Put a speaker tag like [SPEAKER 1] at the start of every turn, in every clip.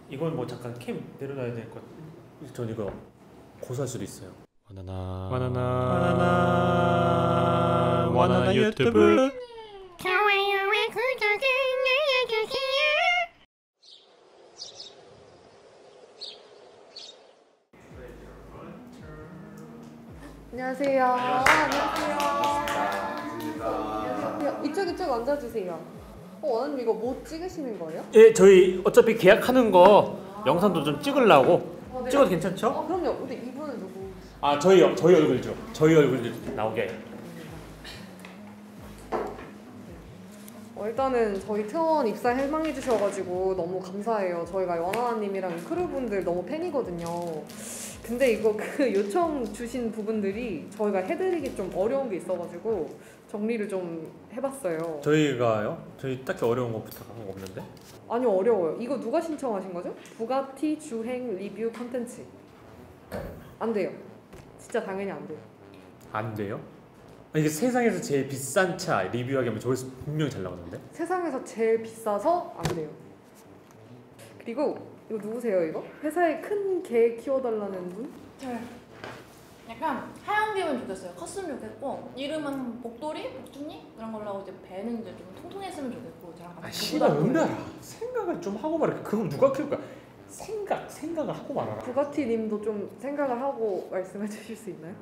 [SPEAKER 1] 이건 뭐 잠깐 캠 내려놔야 될 것 같아. 전 이거 고소할 수도 있어요. 바나나 유튜브.
[SPEAKER 2] 좋아요와 구독을 눌러주세요.
[SPEAKER 3] 안녕하세요. 안녕하세요. 안녕하세요. 이쪽 앉아주세요. 원하님 이거 뭐 찍으시는 거예요?
[SPEAKER 1] 예, 저희 어차피 계약하는 거 영상도 좀 찍으려고.
[SPEAKER 3] 네.
[SPEAKER 1] 찍어도 괜찮죠?
[SPEAKER 3] 그럼요. 근데 이분은 누구?
[SPEAKER 1] 아, 저희 얼굴죠. 저희 얼굴 나오게.
[SPEAKER 3] 일단은 저희 트원 입사 해망해 주셔가지고 너무 감사해요. 저희가 원하나님이랑 크루분들 너무 팬이거든요. 근데 이거 그 요청 주신 부분들이 저희가 해드리기 좀 어려운 게 있어가지고 정리를 좀 해봤어요.
[SPEAKER 1] 저희가요? 저희 딱히 어려운 거 부탁한 거 없는데?
[SPEAKER 3] 아니요, 어려워요. 이거 누가 신청하신 거죠? 부가티 주행 리뷰 컨텐츠. 안 돼요. 진짜 당연히 안 돼요.
[SPEAKER 1] 안 돼요? 이게 세상에서 제일 비싼 차 리뷰하기 하면 조회수 분명히 잘 나오는데?
[SPEAKER 3] 세상에서 제일 비싸서 안 돼요. 그리고 이거 누구세요 이거? 회사에 큰 개 키워달라는 분?
[SPEAKER 4] 저요. 약간 하얀개면 좋겠어요. 컸으면 좋겠고 이름은 복돌이? 복순이? 그런 걸로 하고 이제 배는 이제 좀 통통했으면 좋겠고 저랑 같이
[SPEAKER 1] 씨발 은별아, 생각을 좀 하고 말해. 그걸 누가 키울 거야? 생각을 하고 말아라.
[SPEAKER 3] 부가티 님도 좀 생각을 하고 말씀해 주실 수 있나요?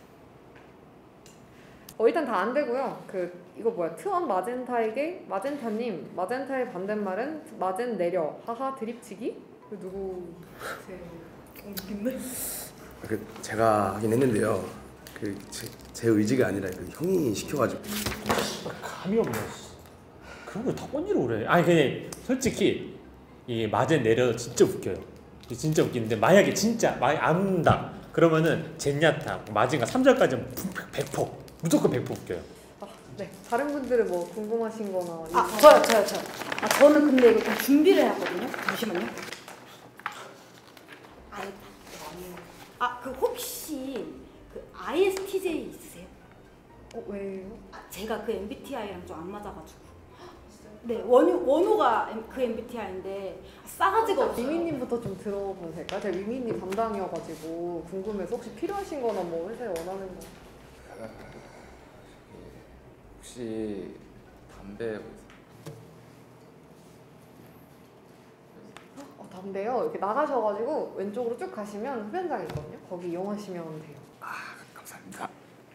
[SPEAKER 3] 일단 다 안 되고요. 이거 뭐야? 트원 마젠타에게 마젠타님, 마젠타의 반대말은 마젠 내려. 하하 드립치기? 누구 웃긴데?
[SPEAKER 5] 제가 하긴 했는데요. 제 의지가 아니라 형이 시켜가지고.
[SPEAKER 1] 감이 없네. 그런 걸 다 언니로 그래. 아니 그냥 솔직히 이 마젠 내려 진짜 웃겨요. 진짜 웃기는데 만약에 진짜 안 웃는다 그러면은 젠야타 마징가 3절까지는 100% 무조건 100% 웃겨요.
[SPEAKER 3] 네. 다른 분들은 뭐 궁금하신 거나
[SPEAKER 4] 저요. 저는 근데 이거 좀 준비를 해왔거든요. 잠시만요. 그 혹시 그 ISTJ 있으세요?
[SPEAKER 3] 왜요?
[SPEAKER 4] 제가 그 MBTI랑 좀 안 맞아가지고. 네, 원호가 그 MBTI인데 싸가지가 없어요.
[SPEAKER 3] 위미님부터 좀 들어봐도 될까요? 제가 위미님 담당이어가지고 궁금해서 혹시 필요하신 거나 뭐 회사에 원하는 거.
[SPEAKER 6] 혹시 담배
[SPEAKER 3] 담배요. 이렇게 나가셔가지고 왼쪽으로 쭉 가시면 흡연장 있거든요. 거기 이용하시면 돼요.
[SPEAKER 5] 감사합니다.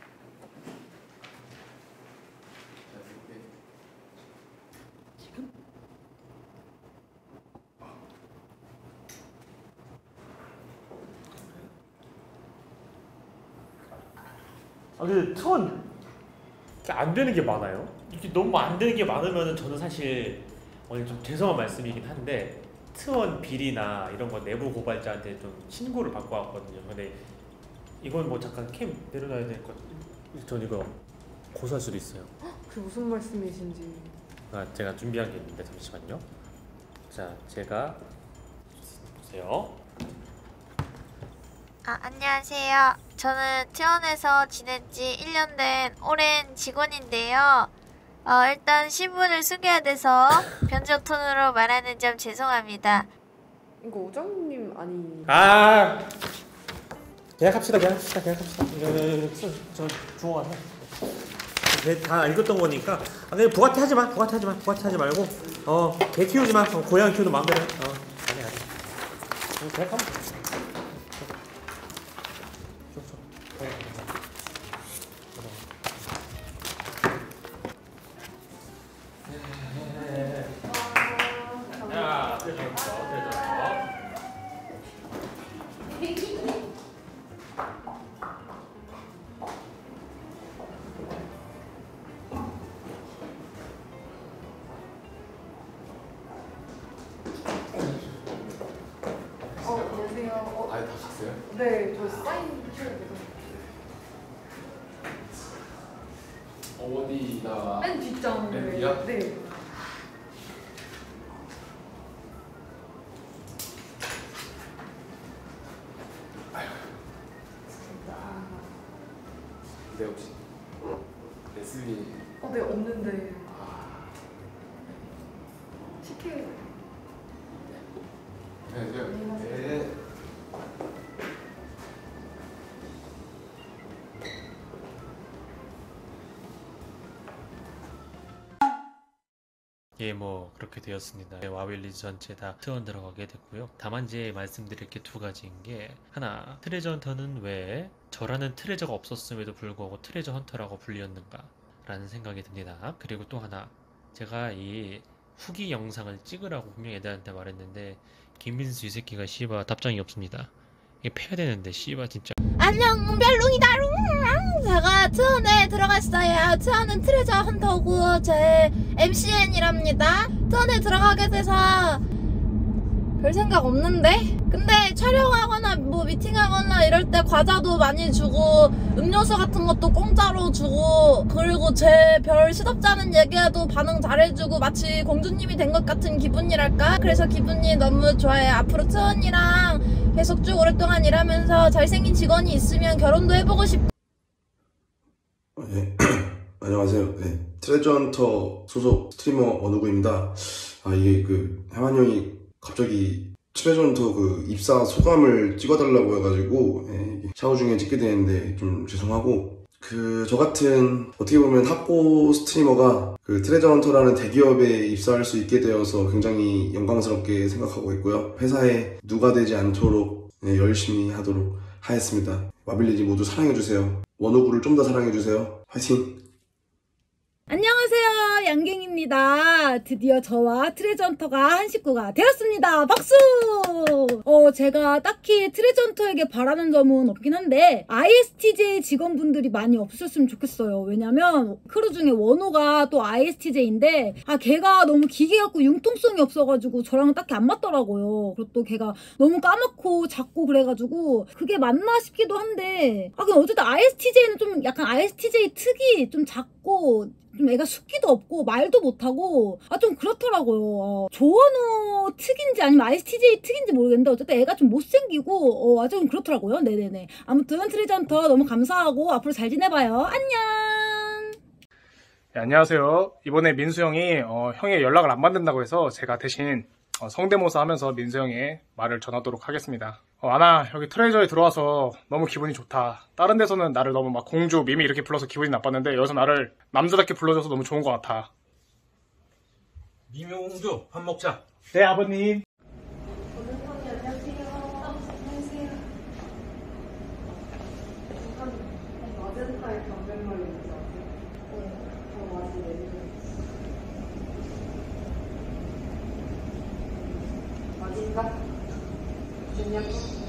[SPEAKER 1] 근데 트원 안 되는 게 많아요. 이렇게 너무 안 되는 게 많으면 저는 사실 오늘 좀 죄송한 말씀이긴 한데 트원 비리나 이런 거 내부 고발자한테 좀 신고를 받고 왔거든요. 근데 이건 뭐 잠깐 캠 내려놔야 될 것 같아요. 전 이거 고소할 수도 있어요.
[SPEAKER 3] 그게 무슨 말씀이신지.
[SPEAKER 1] 제가 준비한 게 있는데 잠시만요. 자, 제가 보세요.
[SPEAKER 2] 안녕하세요. 저는 트원에서 지낸 지 1년 된 오랜 직원인데요. 일단 신분을 숨겨야 돼서 변조 톤으로 말하는 점 죄송합니다.
[SPEAKER 3] 이거 오정님 아니.
[SPEAKER 1] 계약합시다. 저 주워가서 다 읽었던 거니까. 근데 부가티 하지 말고 개 키우지 마. 고양 키우는 마음대로 해. 아니. 계약하면
[SPEAKER 3] 안녕하세요.
[SPEAKER 6] 아예 다 갔어요?
[SPEAKER 3] 네, 저 사인 해줘야 돼요.
[SPEAKER 6] 어디다가
[SPEAKER 3] 맨 뒷장.
[SPEAKER 6] 맨 뒤야?
[SPEAKER 3] 네.
[SPEAKER 6] 네 혹시 레슬리
[SPEAKER 3] 네, 없는데. 시켜요.
[SPEAKER 6] 안녕하세요. 네.
[SPEAKER 1] 예, 뭐 그렇게 되었습니다. 와빌리지 전체 다 트원 들어가게 됐고요. 다만 이제 말씀드릴 게 두 가지인 게, 하나, 트레저 헌터는 왜 저라는 트레저가 없었음에도 불구하고 트레저 헌터라고 불렸는가 라는 생각이 듭니다. 그리고 또 하나, 제가 이 후기 영상을 찍으라고 분명히 애들한테 말했는데 김민수 이 새끼가 씨바 답장이 없습니다. 이게 패야 되는데 씨바 진짜.
[SPEAKER 4] 안녕 별롱이다롱. 제가 트원에 들어갔어요. 트원은 트레저 헌터고 제 MCN이랍니다. 트원에 들어가게 돼서 별 생각 없는데, 근데 촬영하거나 뭐 미팅하거나 이럴 때 과자도 많이 주고 음료수 같은 것도 공짜로 주고, 그리고 제 별 시덥지 않은 얘기에도 반응 잘해주고 마치 공주님이 된 것 같은 기분이랄까. 그래서 기분이 너무 좋아요. 앞으로 트원이랑 계속 쭉 오랫동안 일하면서 잘생긴 직원이 있으면 결혼도 해보고 싶고.
[SPEAKER 5] 네. 안녕하세요. 네. 트레저 헌터 소속 스트리머 원우구입니다. 이게 해만 형이 갑자기 트레저 헌터 입사 소감을 찍어달라고 해가지고 샤워 중에 찍게 되는데 좀 죄송하고, 저 같은 어떻게 보면 학고 스트리머가 트레저 헌터라는 대기업에 입사할 수 있게 되어서 굉장히 영광스럽게 생각하고 있고요. 회사에 누가 되지 않도록 열심히 하도록 하겠습니다. 와빌리지 모두 사랑해주세요. 원우구를 좀 더 사랑해주세요. 화이팅!
[SPEAKER 7] 안녕하세요, 양갱입니다. 드디어 저와 트레저 헌터가 한 식구가 되었습니다. 박수! 제가 딱히 트레저 헌터에게 바라는 점은 없긴 한데 ISTJ 직원분들이 많이 없으셨으면 좋겠어요. 왜냐면 크루 중에 원호가 또 ISTJ인데 걔가 너무 기계 같고 융통성이 없어가지고 저랑은 딱히 안 맞더라고요. 그리고 또 걔가 너무 까맣고 작고 그래가지고 그게 맞나 싶기도 한데, 근데 어쨌든 ISTJ는 좀 약간 ISTJ 특이 좀 작고 좀 애가 숙기도 없고 말도 못하고 좀 그렇더라고요. 조원우 특인지 아니면 ISTJ 특인지 모르겠는데 어쨌든 애가 좀 못생기고 좀 그렇더라고요. 네네네. 아무튼 트레저 헌터 너무 감사하고 앞으로 잘 지내봐요. 안녕.
[SPEAKER 8] 네, 안녕하세요. 이번에 민수 형이 형의 연락을 안 받는다고 해서 제가 대신 성대모사 하면서 민수 형의 말을 전하도록 하겠습니다. 아나, 여기 트레저에 들어와서 너무 기분이 좋다. 다른 데서는 나를 너무 막 공주, 미미 이렇게 불러서 기분이 나빴는데 여기서 나를 남자답게 불러줘서 너무 좋은 것 같아.
[SPEAKER 9] 미미 공주, 밥 먹자.
[SPEAKER 8] 네, 아버님.
[SPEAKER 3] 맞은가? 됐냐?